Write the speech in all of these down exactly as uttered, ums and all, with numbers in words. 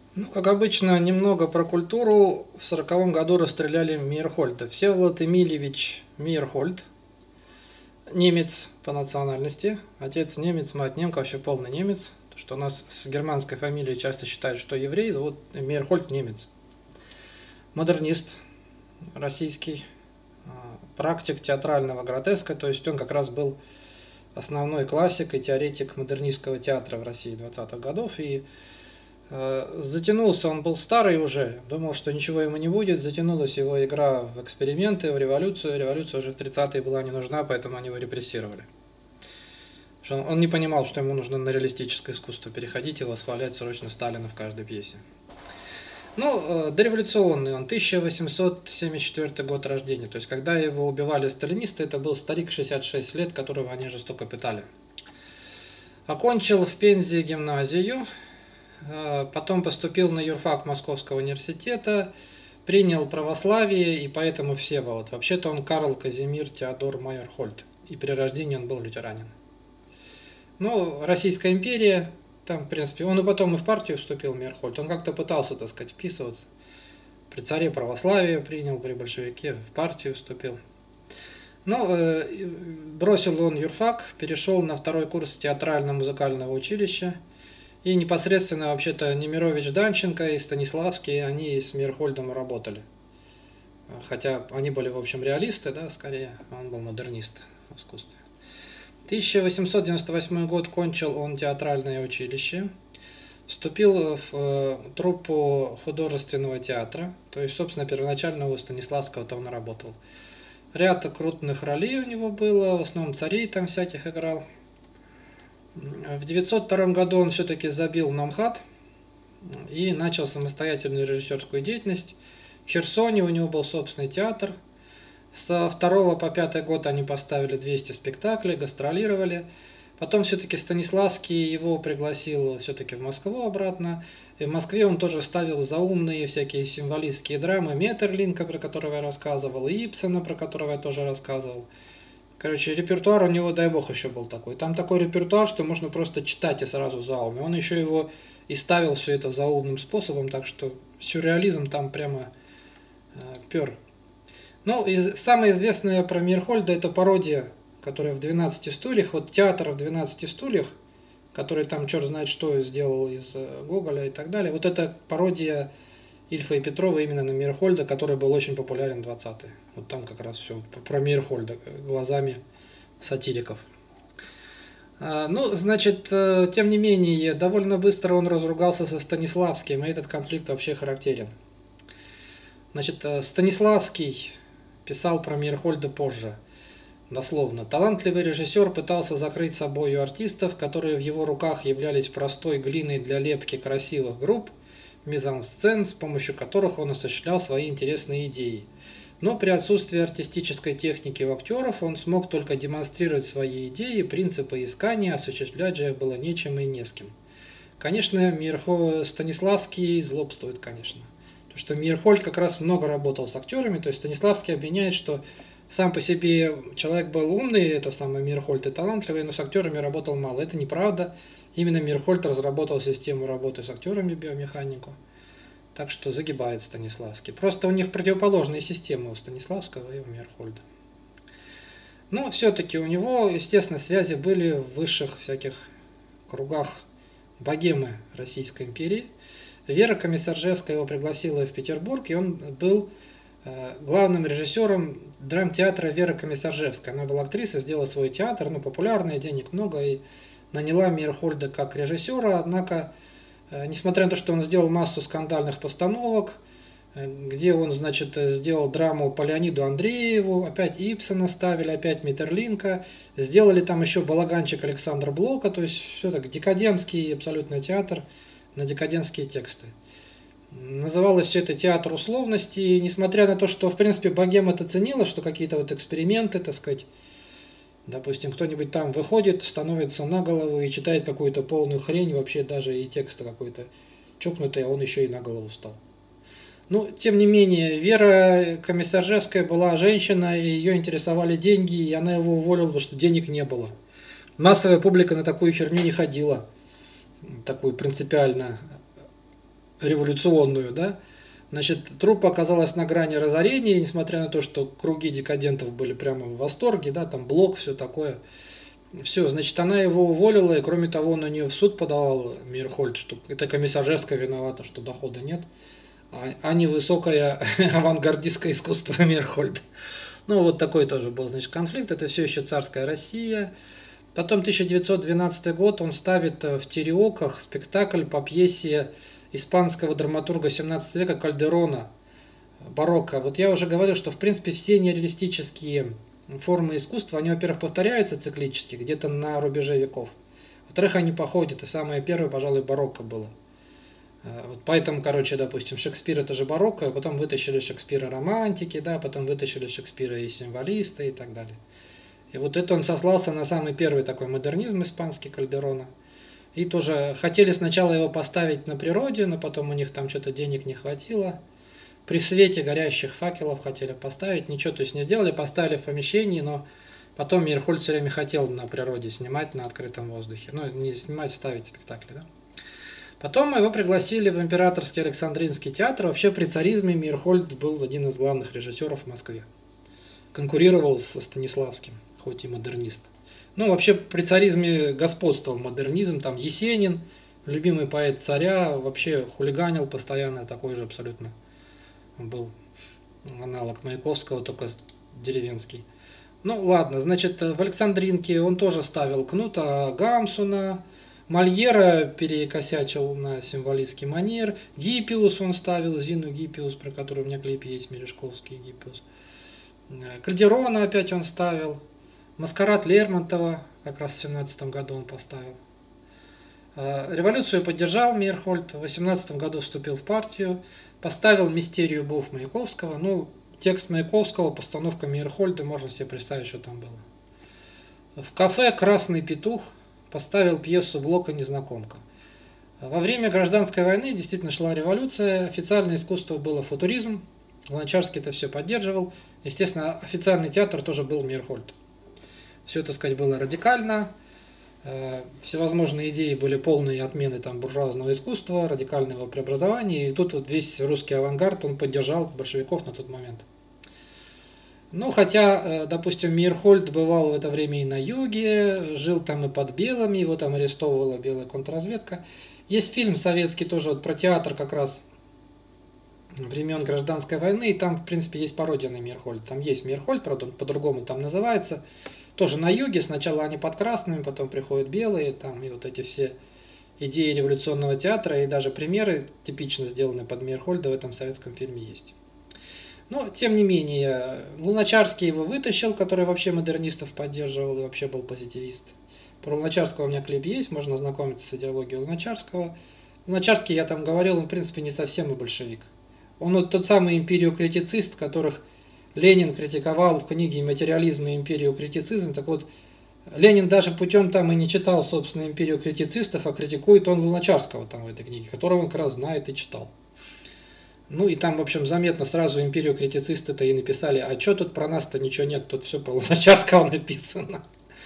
Ну, как обычно, немного про культуру. В сороковом году расстреляли Мейерхольда. Всеволод Эмильевич Мейерхольд, немец по национальности. Отец немец, мать немка, вообще полный немец. То, что у нас с германской фамилией часто считают, что еврей, вот Мейерхольд немец. Модернист российский, практик театрального гротеска, то есть он как раз был основной классик и теоретик модернистского театра в России двадцатых годов. И э, затянулся, он был старый уже, думал, что ничего ему не будет, затянулась его игра в эксперименты, в революцию. Революция уже в тридцатые была не нужна, поэтому они его репрессировали. Что он, он не понимал, что ему нужно на реалистическое искусство переходить и восхвалять срочно Сталина в каждой пьесе. Ну, дореволюционный он, тысяча восемьсот семьдесят четвёртый год рождения. То есть, когда его убивали сталинисты, это был старик шестьдесят шесть лет, которого они жестоко пытали. Окончил в Пензе гимназию, потом поступил на юрфак Московского университета, принял православие, и поэтому Всеволод. Вообще-то он Карл Казимир Теодор Мейерхольд, и при рождении он был лютеранин. Ну, Российская империя... Там, в принципе, он и потом и в партию вступил, Мейерхольд. Он как-то пытался, так сказать, вписываться. При царе православие принял, при большевике в партию вступил. Но э, бросил он юрфак, перешел на второй курс театрально-музыкального училища. И непосредственно, вообще-то, Немирович Данченко и Станиславский, они с Мейерхольдом работали. Хотя они были, в общем, реалисты, да, скорее. Он был модернист в искусстве. тысяча восемьсот девяносто восьмой год кончил он театральное училище, вступил в э, труппу художественного театра, то есть, собственно, первоначально у Станиславского-то он работал. Ряд крупных ролей у него было, в основном царей там всяких играл. В девятьсот втором году он все-таки забил на МХАТ и начал самостоятельную режиссерскую деятельность. В Херсоне у него был собственный театр. Со второго по пятый год они поставили двести спектаклей, гастролировали. Потом все-таки Станиславский его пригласил все-таки в Москву обратно. И в Москве он тоже ставил заумные всякие символистские драмы. Метерлинка, про которого я рассказывал, и Ибсена, про которого я тоже рассказывал. Короче, репертуар у него, дай бог, еще был такой. Там такой репертуар, что можно просто читать и сразу заумно. Он еще его и ставил все это заумным способом, так что сюрреализм там прямо э, пер. Ну, из, самое известное про Мейерхольда — это пародия, которая в двенадцати стульях. Вот театр в двенадцати стульях, который там черт знает что сделал из Гоголя и так далее. Вот это пародия Ильфа и Петрова именно на Мейерхольда, который был очень популярен в двадцатые. Вот там как раз все про Мейерхольда глазами сатириков. Ну, значит, тем не менее, довольно быстро он разругался со Станиславским, и этот конфликт вообще характерен. Значит, Станиславский писал про Мейерхольда позже, дословно. Талантливый режиссер пытался закрыть собою артистов, которые в его руках являлись простой глиной для лепки красивых групп, мизансцен, с помощью которых он осуществлял свои интересные идеи. Но при отсутствии артистической техники у актеров он смог только демонстрировать свои идеи, принципы искания, осуществлять же их было нечем и не с кем. Конечно, Мейерхольд, Станиславский злобствует, конечно. Потому что Мейерхольд как раз много работал с актерами, то есть Станиславский обвиняет, что сам по себе человек был умный, это самый Мейерхольд, и талантливый, но с актерами работал мало. Это неправда. Именно Мейерхольд разработал систему работы с актерами, биомеханику. Так что загибает Станиславский. Просто у них противоположные системы у Станиславского и у Мейерхольда. Но все-таки у него, естественно, связи были в высших всяких кругах богемы Российской империи. Вера Комиссаржевская его пригласила в Петербург, и он был э, главным режиссером драмтеатра Веры Комиссаржевской. Она была актрисой, сделала свой театр, ну, популярный, денег много, и наняла Мейерхольда как режиссера. Однако, э, несмотря на то, что он сделал массу скандальных постановок, э, где он, значит, сделал драму по Леониду Андрееву, опять Ибсена ставили, опять Метерлинка, сделали там еще балаганчик Александра Блока, то есть все так, декадентский абсолютно театр, на декадентские тексты. Называлось все это театр условностей, и несмотря на то, что, в принципе, богема это ценила, что какие-то вот эксперименты, так сказать, допустим, кто-нибудь там выходит, становится на голову и читает какую-то полную хрень, вообще даже и текст какой-то чокнутый, а он еще и на голову стал. Но, тем не менее, Вера Комиссаржевская была женщина, и ее интересовали деньги, и она его уволила, потому что денег не было. Массовая публика на такую херню не ходила. Такую принципиально революционную, да. Значит, труппа оказалась на грани разорения, несмотря на то, что круги декадентов были прямо в восторге, да, там блок, все такое. Все, значит, она его уволила, и кроме того, он на нее в суд подавал, Мейерхольд, что это комиссажевская виновата, что дохода нет, а, а не высокое авангардистское искусство Мейерхольда. Ну, вот такой тоже был, значит, конфликт, это все еще царская Россия. Потом тысяча девятьсот двенадцатый год он ставит в Тереоках спектакль по пьесе испанского драматурга семнадцатого века Кальдерона «Барокко». Вот я уже говорил, что в принципе все нереалистические формы искусства, они, во-первых, повторяются циклически, где-то на рубеже веков. Во-вторых, они походят, и самое первое, пожалуй, барокко было. Вот поэтому, короче, допустим, Шекспир это же барокко, а потом вытащили Шекспира романтики, да, потом вытащили Шекспира и символиста и так далее. И вот это он сослался на самый первый такой модернизм испанский Кальдерона. И тоже хотели сначала его поставить на природе, но потом у них там что-то денег не хватило. При свете горящих факелов хотели поставить, ничего то есть не сделали, поставили в помещении, но потом Мейерхольд все время хотел на природе снимать, на открытом воздухе. Ну, не снимать, ставить спектакли, да. Потом его пригласили в Императорский Александринский театр. Вообще при царизме Мейерхольд был один из главных режиссеров в Москве. Конкурировал со Станиславским, хоть и модернист. Ну, вообще при царизме господствовал модернизм, там Есенин, любимый поэт царя, вообще хулиганил постоянно, такой же абсолютно был аналог Маяковского, только деревенский. Ну, ладно, значит, в Александринке он тоже ставил Кнута Гамсуна, Мольера перекосячил на символистский манер, Гиппиус он ставил, Зину Гиппиус, про которую у меня клип есть, Мережковский Гиппиус. Кальдерона опять он ставил, Маскарад Лермонтова, как раз в семнадцатом году он поставил. Революцию поддержал Мейерхольд, в восемнадцатом году вступил в партию, поставил «Мистерию Буф» Маяковского. Ну, текст Маяковского, постановка Мейерхольда, можно себе представить, что там было. В кафе «Красный петух» поставил пьесу Блока «Незнакомка». Во время гражданской войны действительно шла революция, официальное искусство было футуризм, Луначарский это все поддерживал. Естественно, официальный театр тоже был Мейерхольд. Все, так сказать, было радикально. Всевозможные идеи были полные отмены там буржуазного искусства, радикального преобразования. И тут вот весь русский авангард он поддержал большевиков на тот момент. Ну, хотя, допустим, Мейерхольд бывал в это время и на юге, жил там и под белыми, его там арестовывала белая контрразведка. Есть фильм советский тоже вот про театр как раз времен гражданской войны, и там, в принципе, есть пародия на Мейерхольд. Там есть Мейерхольд, правда, он по-другому там называется. Тоже на юге, сначала они под красными, потом приходят белые, там и вот эти все идеи революционного театра, и даже примеры, типично сделанные под Мейерхольда, в этом советском фильме есть. Но, тем не менее, Луначарский его вытащил, который вообще модернистов поддерживал и вообще был позитивист. Про Луначарского у меня клип есть, можно ознакомиться с идеологией Луначарского. Луначарский, я там говорил, он, в принципе, не совсем и большевик. Он вот тот самый империокритицист, которых Ленин критиковал в книге «Материализм и империокритицизм». Так вот, Ленин даже путем там и не читал, собственно, империокритицистов, а критикует он Луначарского там в этой книге, которого он как раз знает и читал. Ну и там, в общем, заметно сразу империокритицисты-то и написали, а что тут про нас-то ничего нет, тут все про Луначарского написано.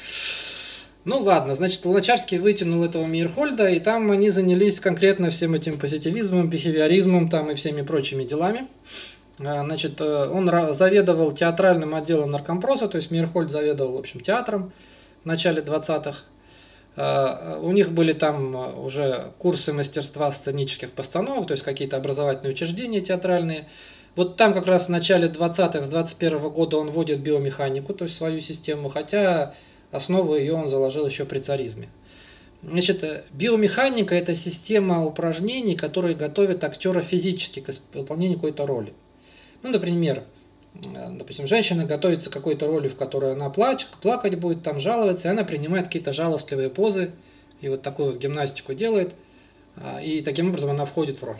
Ну ладно, значит, Луначарский вытянул этого Мейерхольда, и там они занялись конкретно всем этим позитивизмом, бихевиоризмом там и всеми прочими делами. Значит, он заведовал театральным отделом наркомпроса, то есть Мейерхольд заведовал, в общем, театром в начале двадцатых. У них были там уже курсы мастерства сценических постановок, то есть какие-то образовательные учреждения театральные. Вот там как раз в начале двадцатых, с двадцать первого года он вводит биомеханику, то есть свою систему, хотя основу ее он заложил еще при царизме. Значит, биомеханика – это система упражнений, которые готовят актера физически к выполнению какой-то роли. Ну, например, допустим, женщина готовится к какой-то роли, в которой она плачет, плакать будет, там жаловаться, и она принимает какие-то жалостливые позы, и вот такую вот гимнастику делает, и таким образом она входит в роль.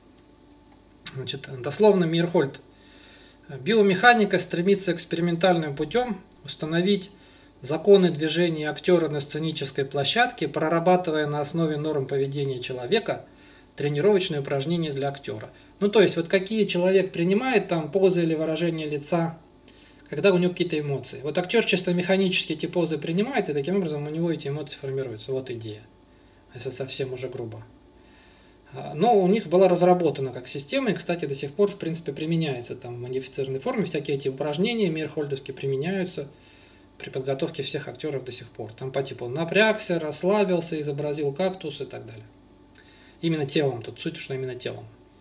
Значит, дословно Мейерхольд. Биомеханика стремится экспериментальным путем установить законы движения актера на сценической площадке, прорабатывая на основе норм поведения человека тренировочные упражнения для актера. Ну, то есть, вот какие человек принимает там позы или выражения лица, когда у него какие-то эмоции. Вот актер чисто механически эти позы принимает, и таким образом у него эти эмоции формируются. Вот идея. Если совсем уже грубо. Но у них была разработана как система, и, кстати, до сих пор, в принципе, применяется там в модифицированной форме. Всякие эти упражнения мейерхольдовские применяются при подготовке всех актеров до сих пор. Там по типу напрягся, расслабился, изобразил кактус и так далее. Именно телом, тут суть, что именно телом.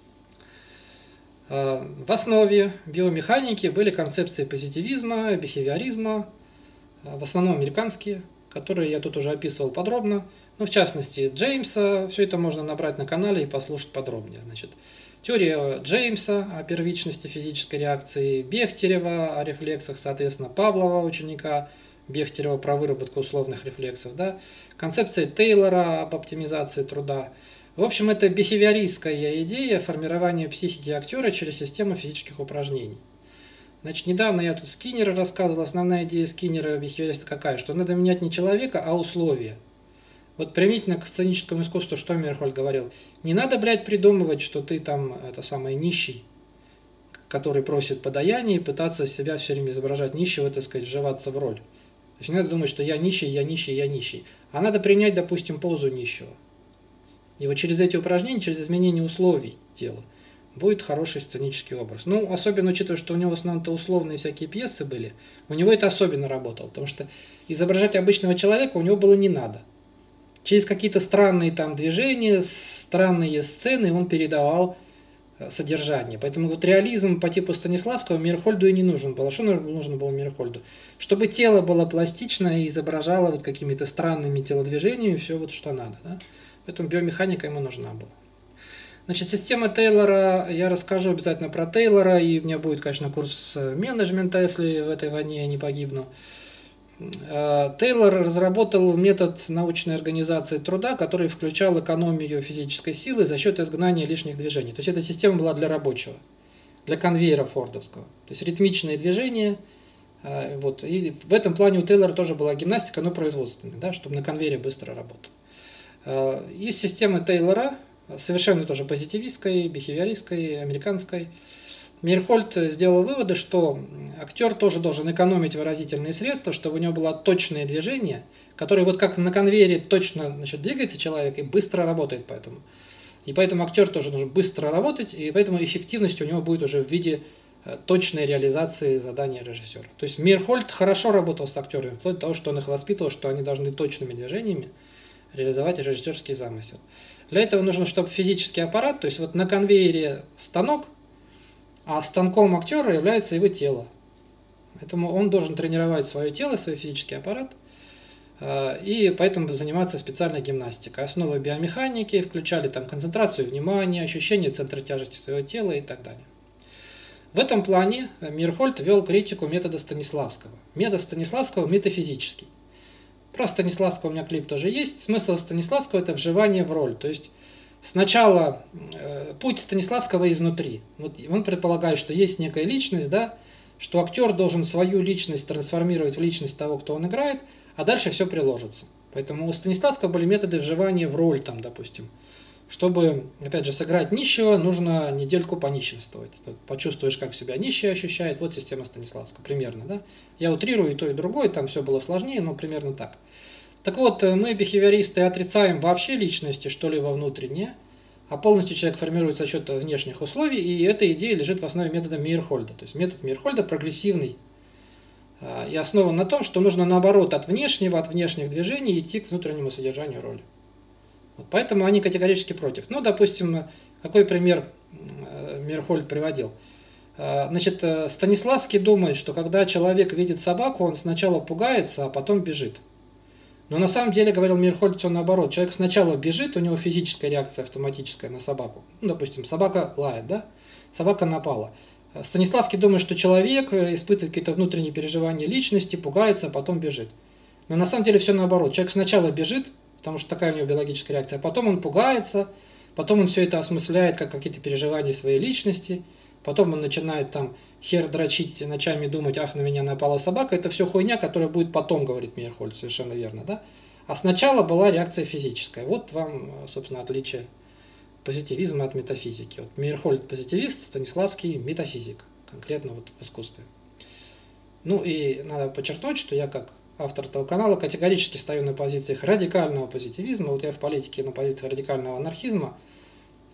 В основе биомеханики были концепции позитивизма, бихевиоризма, в основном американские, которые я тут уже описывал подробно. Ну, в частности, Джеймса, все это можно набрать на канале и послушать подробнее. Значит, теория Джеймса о первичности физической реакции, Бехтерева о рефлексах, соответственно, Павлова, ученика Бехтерева, про выработку условных рефлексов, да, концепция Тейлора об оптимизации труда. В общем, это бихевиористская идея формирования психики актера через систему физических упражнений. Значит, недавно я тут Скиннера рассказывал, основная идея Скиннера бихевиориста какая, что надо менять не человека, а условия. Вот применительно к сценическому искусству, что Мейерхольд говорил, не надо, блядь, придумывать, что ты там, это самый нищий, который просит подаяния, и пытаться себя все время изображать нищего, так сказать, вживаться в роль. То есть не надо думать, что я нищий, я нищий, я нищий. А надо принять, допустим, позу нищего. И вот через эти упражнения, через изменение условий тела, будет хороший сценический образ. Ну, особенно учитывая, что у него в основном-то условные всякие пьесы были, у него это особенно работало, потому что изображать обычного человека у него было не надо. Через какие-то странные там движения, странные сцены он передавал содержание. Поэтому вот реализм по типу Станиславского Мейерхольду и не нужен был. А что нужно было Мейерхольду? Чтобы тело было пластично и изображало вот какими-то странными телодвижениями все вот что надо. Да? Поэтому биомеханика ему нужна была. Значит, система Тейлора, я расскажу обязательно про Тейлора, и у меня будет, конечно, курс менеджмента, если в этой войне я не погибну. Тейлор разработал метод научной организации труда, который включал экономию физической силы за счет изгнания лишних движений. То есть эта система была для рабочего, для конвейера фордовского. То есть ритмичные движения. Вот. И в этом плане у Тейлора тоже была гимнастика, но производственная, да, чтобы на конвейере быстро работал. Из системы Тейлора, совершенно тоже позитивистской, бихевиористской, американской, Мейерхольд сделал выводы, что актер тоже должен экономить выразительные средства, чтобы у него было точное движение, которое вот как на конвейере точно, значит, двигается человек и быстро работает поэтому. И поэтому актер тоже должен быстро работать, и поэтому эффективность у него будет уже в виде точной реализации задания режиссера. То есть Мейерхольд хорошо работал с актерами, вплоть до того, что он их воспитывал, что они должны точными движениями реализовать режиссерский замысел. Для этого нужно, чтобы физический аппарат, то есть вот на конвейере станок, а станком актера является его тело. Поэтому он должен тренировать свое тело, свой физический аппарат, и поэтому заниматься специальной гимнастикой. Основы биомеханики включали там концентрацию внимания, ощущение центра тяжести своего тела и так далее. В этом плане Мейерхольд вел критику метода Станиславского. Метод Станиславского метафизический. Про Станиславского у меня клип тоже есть. Смысл Станиславского – это вживание в роль. То есть сначала э, путь Станиславского изнутри. Вот он предполагает, что есть некая личность, да, что актер должен свою личность трансформировать в личность того, кто он играет, а дальше все приложится. Поэтому у Станиславского были методы вживания в роль, там, допустим. Чтобы, опять же, сыграть нищего, нужно недельку понищенствовать. Почувствуешь, как себя нищий ощущает. Вот система Станиславского, примерно. Да? Я утрирую и то, и другое, там все было сложнее, но примерно так. Так вот, мы, бихевиористы, отрицаем вообще личности, что-либо внутреннее, а полностью человек формируется за счет внешних условий, и эта идея лежит в основе метода Мейерхольда. То есть метод Мейерхольда прогрессивный и основан на том, что нужно наоборот от внешнего, от внешних движений идти к внутреннему содержанию роли. Вот поэтому они категорически против. Ну, допустим, какой пример Мейерхольд приводил. Значит, Станиславский думает, что когда человек видит собаку, он сначала пугается, а потом бежит. Но на самом деле, говорил Мейерхольд, все наоборот. Человек сначала бежит, у него физическая реакция автоматическая на собаку. Ну, допустим, собака лает, да? Собака напала. Станиславский думает, что человек испытывает какие-то внутренние переживания личности, пугается, а потом бежит. Но на самом деле все наоборот. Человек сначала бежит, потому что такая у него биологическая реакция, а потом он пугается, потом он все это осмысляет как какие-то переживания своей личности, потом он начинает там хер дрочить, ночами думать, ах, на меня напала собака, это все хуйня, которая будет потом, говорит Мейерхольд, совершенно верно, да? А сначала была реакция физическая. Вот вам, собственно, отличие позитивизма от метафизики. Вот Мейерхольд позитивист, Станиславский метафизик, конкретно вот в искусстве. Ну и надо подчеркнуть, что я как автор этого канала категорически стою на позициях радикального позитивизма. Вот я в политике на позиции радикального анархизма.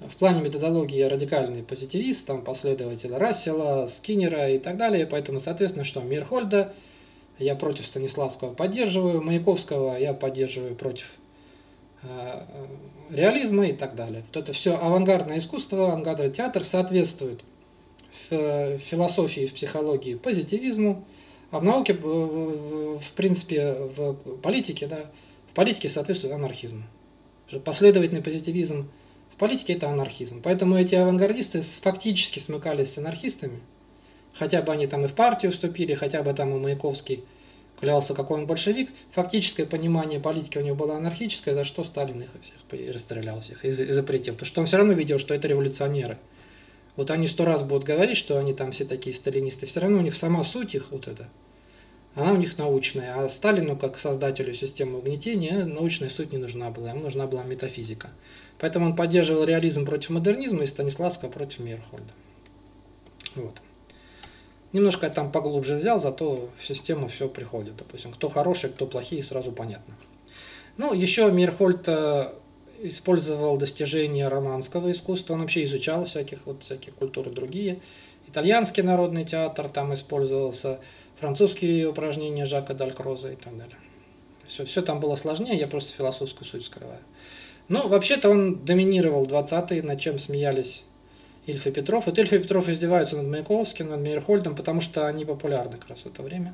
в плане методологии радикальный позитивист, там последователь Рассела, Скиннера и так далее. Поэтому, соответственно, что Мейерхольда я против Станиславского поддерживаю, Маяковского я поддерживаю против э, реализма и так далее. Вот это все авангардное искусство, авангардный театр соответствует в философии, в психологии позитивизму, а в науке, в принципе, в политике, да, в политике соответствует анархизму. Последовательный позитивизм в политике – это анархизм. Поэтому эти авангардисты фактически смыкались с анархистами, хотя бы они там и в партию вступили, хотя бы там и Маяковский клялся, какой он большевик, фактическое понимание политики у него было анархическое, за что Сталин их всех расстрелял всех и запретил. Потому что он все равно видел, что это революционеры. Вот они сто раз будут говорить, что они там все такие сталинисты, все равно у них сама суть их вот эта, она у них научная, а Сталину, как создателю системы угнетения, научная суть не нужна была, ему нужна была метафизика. Поэтому он поддерживал реализм против модернизма и Станиславского против Мейерхольда. Вот. Немножко я там поглубже взял, зато в систему все приходит. Допустим, кто хороший, кто плохие, сразу понятно. Ну, еще Мейерхольд использовал достижения романского искусства, он вообще изучал всяких, вот, всякие культуры другие. Итальянский народный театр там использовался, французские упражнения Жака Далькроза и так далее. Все, все там было сложнее, я просто философскую суть скрываю. Ну, вообще-то он доминировал двадцатые, над чем смеялись Ильф и Петров. Вот Ильф и Петров издеваются над Маяковским, над Мейерхольдом, потому что они популярны как раз в это время.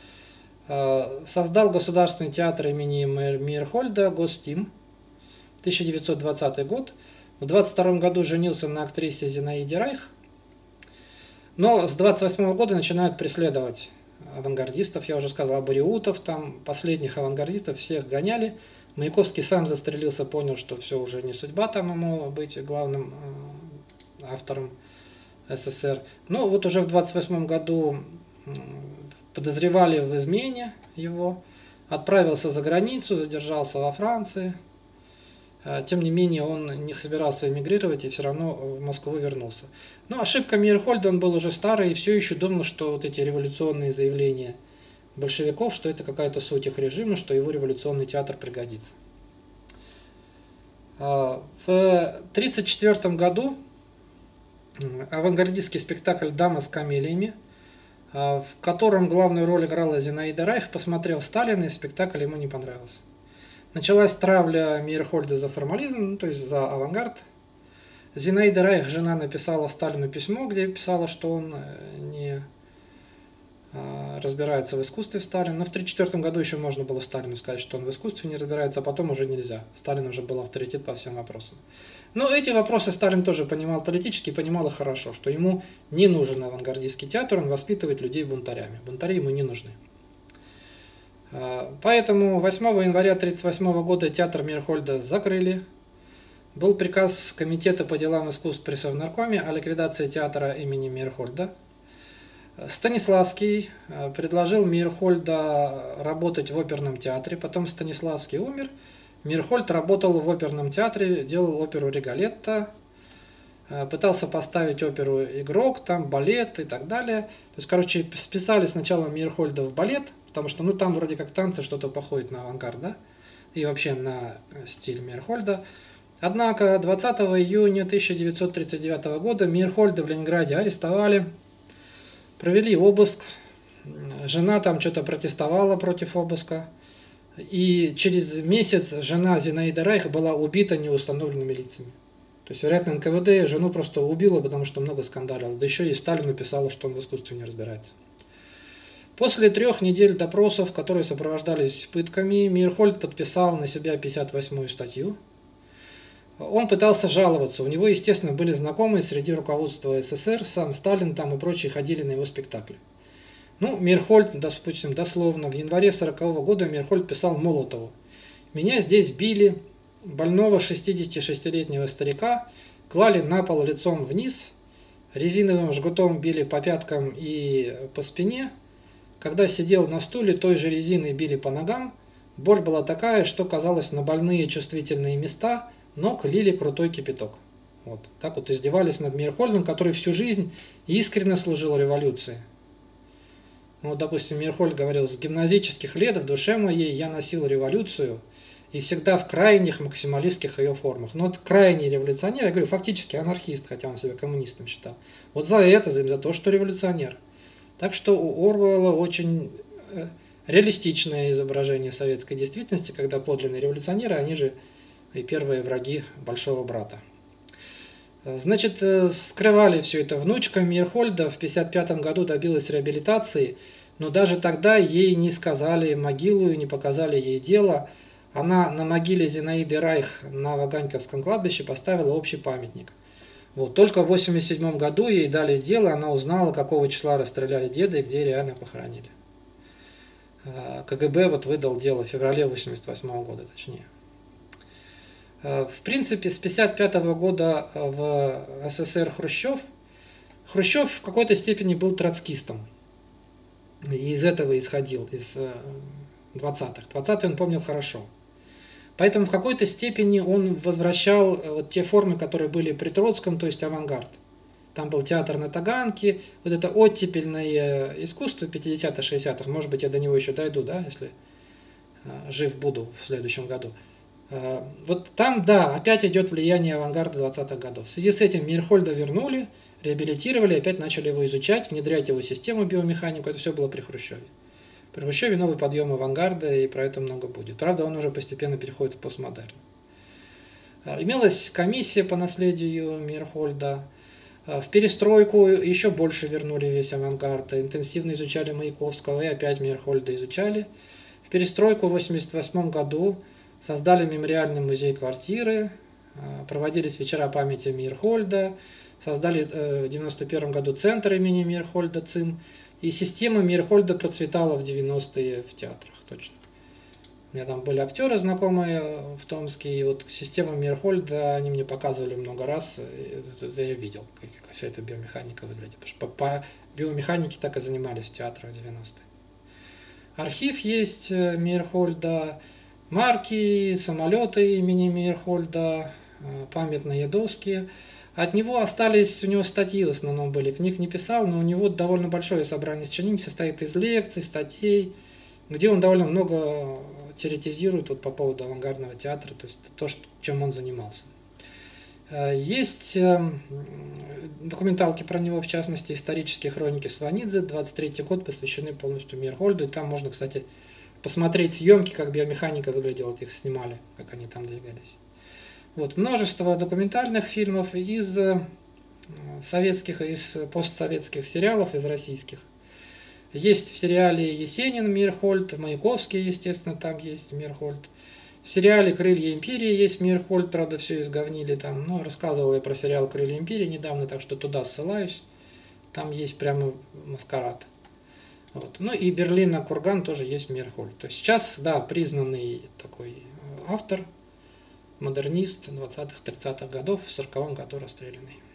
Создал Государственный театр имени Мейерхольда, Гостим, тысяча девятьсот двадцатый год. В двадцать втором году женился на актрисе Зинаиде Райх. Но с двадцать восьмого года начинают преследовать авангардистов, я уже сказал, Абариутов, там последних авангардистов всех гоняли. Маяковский сам застрелился, понял, что все уже не судьба там ему быть главным автором СССР. Но вот уже в двадцать восьмом году подозревали в измене его, отправился за границу, задержался во Франции. Тем не менее, он не собирался эмигрировать и все равно в Москву вернулся. Но ошибка Мейерхольда, он был уже старый и все еще думал, что вот эти революционные заявления большевиков, что это какая-то суть их режима, что его революционный театр пригодится. В тысяча девятьсот тридцать четвёртом году авангардистский спектакль «Дама с камелиями», в котором главную роль играла Зинаида Райх, посмотрел Сталин, и спектакль ему не понравился. Началась травля Мейерхольда за формализм, ну, то есть за авангард. Зинаида Райх, жена, написала Сталину письмо, где писала, что он не разбирается в искусстве Сталин. Но в тысяча девятьсот тридцать четвёртом году еще можно было Сталину сказать, что он в искусстве не разбирается, а потом уже нельзя. Сталин уже был авторитет по всем вопросам. Но эти вопросы Сталин тоже понимал политически, понимал их хорошо, что ему не нужен авангардистский театр, он воспитывает людей бунтарями. Бунтари ему не нужны. Поэтому восьмого января тысяча девятьсот тридцать восьмого года театр Мейерхольда закрыли. Был приказ Комитета по делам искусств при Совнаркоме о ликвидации театра имени Мейерхольда. Станиславский предложил Мейерхольда работать в оперном театре, потом Станиславский умер. Мейерхольд работал в оперном театре, делал оперу «Риголетто», пытался поставить оперу «Игрок», там балет и так далее. То есть, короче, списали сначала Мейерхольда в балет, потому что ну, там вроде как танцы что-то походит на авангард, да? И вообще на стиль Мейерхольда. Однако двадцатого июня тысяча девятьсот тридцать девятого года Мейерхольда в Ленинграде арестовали, провели обыск, жена там что-то протестовала против обыска, и через месяц жена Зинаида Райх была убита неустановленными лицами. То есть, вероятно, эн ка вэ дэ жену просто убила, потому что много скандалил, да еще и Сталину писала, что он в искусстве не разбирается. После трех недель допросов, которые сопровождались пытками, Мейерхольд подписал на себя пятьдесят восьмую статью. Он пытался жаловаться. У него, естественно, были знакомые среди руководства эс эс эс эр, сам Сталин там и прочие ходили на его спектакли. Ну, Мейерхольд, допустим, дословно, в январе сорокового года Мейерхольд писал Молотову: «Меня здесь били, больного шестидесятишестилетнего старика, клали на пол лицом вниз, резиновым жгутом били по пяткам и по спине. Когда сидел на стуле, той же резиной били по ногам. Боль была такая, что казалось на больные чувствительные места ног лили крутой кипяток». Вот так вот издевались над Мейерхольдом, который всю жизнь искренне служил революции. Ну, вот, допустим, Мейерхольд говорил: «С гимназических лет в душе моей я носил революцию и всегда в крайних максималистских ее формах. Но вот крайний революционер, я говорю, фактически анархист, хотя он себя коммунистом считал. Вот за это, за то, что революционер. Так что у Оруэлла очень реалистичное изображение советской действительности, когда подлинные революционеры, они же и первые враги Большого Брата. Значит, скрывали все это. Внучка Мейерхольда в тысяча девятьсот пятьдесят пятом году добилась реабилитации, но даже тогда ей не сказали могилу и не показали ей дело. Она на могиле Зинаиды Райх на Ваганьковском кладбище поставила общий памятник. Вот. Только в восемьдесят седьмом году ей дали дело, она узнала, какого числа расстреляли деда и где реально похоронили. КГБ вот выдал дело в феврале восемьдесят восьмого года, точнее. В принципе, с тысяча девятьсот пятьдесят пятого года в СССР Хрущев, Хрущев в какой-то степени был троцкистом. И из этого исходил, из двадцатых. двадцатые он помнил хорошо. Поэтому в какой-то степени он возвращал вот те формы, которые были при Троцком, то есть авангард. Там был театр на Таганке, вот это оттепельное искусство пятидесятых-шестидесятых, может быть, я до него еще дойду, да, если жив буду в следующем году. Вот там, да, опять идет влияние авангарда двадцатых годов. В связи с этим Мейерхольда вернули, реабилитировали, опять начали его изучать, внедрять его систему биомеханику, это все было при Хрущеве. При Хрущеве новый подъем авангарда, и про это много будет. Правда, он уже постепенно переходит в постмодерн. Имелась комиссия по наследию Мейерхольда. В перестройку еще больше вернули весь авангард. Интенсивно изучали Маяковского, и опять Мейерхольда изучали. В перестройку в восемьдесят восьмом году создали мемориальный музей квартиры, проводились вечера памяти Мейерхольда, создали в девяносто первом году центр имени Мейерхольда ЦИМ. И система Мейерхольда процветала в девяностые в театрах, точно. У меня там были актеры знакомые в Томске, и вот систему Мейерхольда они мне показывали много раз, это, это я видел, как, как вся эта биомеханика выглядит. Потому что по, по биомеханике так и занимались в театрах в девяностые. Архив есть Мейерхольда, марки, самолеты имени Мейерхольда, памятные доски. От него остались, у него статьи в основном были, книг не писал, но у него довольно большое собрание сочинений, состоит из лекций, статей, где он довольно много теоретизирует вот по поводу авангардного театра, то есть то, чем он занимался. Есть документалки про него, в частности, исторические хроники Сванидзе, двадцать третий год, посвящены полностью Мейерхольду, и там можно, кстати, посмотреть съемки, как биомеханика выглядела, их снимали, как они там двигались. Вот, множество документальных фильмов из советских, из постсоветских сериалов, из российских. Есть в сериале Есенин Мейерхольд, Маяковский, естественно, там есть Мейерхольд. В сериале «Крылья империи» есть Мейерхольд, правда, все изговнили там. Но рассказывал я про сериал «Крылья империи» недавно, так что туда ссылаюсь. Там есть прямо маскарад. Вот. Ну и Берлина Курган тоже есть Мейерхольд. То есть сейчас, да, признанный такой автор, модернист двадцатых-тридцатых годов, в сороковом году расстрелянный.